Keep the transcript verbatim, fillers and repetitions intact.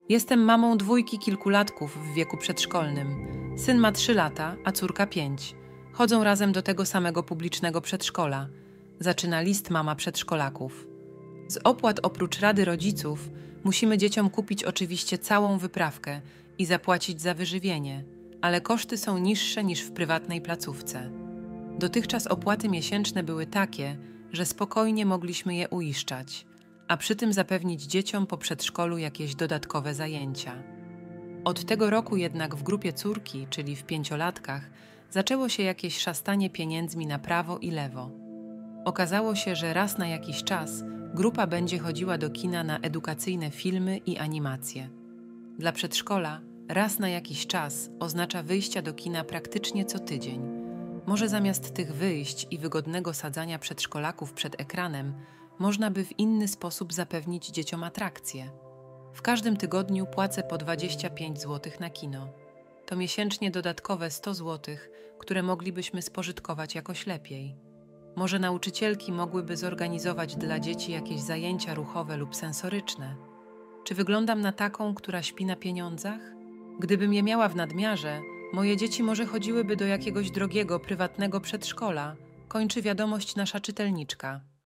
Jestem mamą dwójki kilkulatków w wieku przedszkolnym. Syn ma trzy lata, a córka pięć. Chodzą razem do tego samego publicznego przedszkola. Zaczyna list mama przedszkolaków. Z opłat oprócz rady rodziców musimy dzieciom kupić oczywiście całą wyprawkę i zapłacić za wyżywienie, ale koszty są niższe niż w prywatnej placówce. Dotychczas opłaty miesięczne były takie, że spokojnie mogliśmy je uiszczać, a przy tym zapewnić dzieciom po przedszkolu jakieś dodatkowe zajęcia. Od tego roku jednak w grupie córki, czyli w pięciolatkach, zaczęło się jakieś szastanie pieniędzmi na prawo i lewo. Okazało się, że raz na jakiś czas grupa będzie chodziła do kina na edukacyjne filmy i animacje. Dla przedszkola raz na jakiś czas oznacza wyjścia do kina praktycznie co tydzień. Może zamiast tych wyjść i wygodnego sadzania przedszkolaków przed ekranem, można by w inny sposób zapewnić dzieciom atrakcje. W każdym tygodniu płacę po dwadzieścia pięć złotych na kino. To miesięcznie dodatkowe sto złotych, które moglibyśmy spożytkować jakoś lepiej. Może nauczycielki mogłyby zorganizować dla dzieci jakieś zajęcia ruchowe lub sensoryczne. Czy wyglądam na taką, która śpi na pieniądzach? Gdybym je miała w nadmiarze, moje dzieci może chodziłyby do jakiegoś drogiego, prywatnego przedszkola, kończy wiadomość nasza czytelniczka.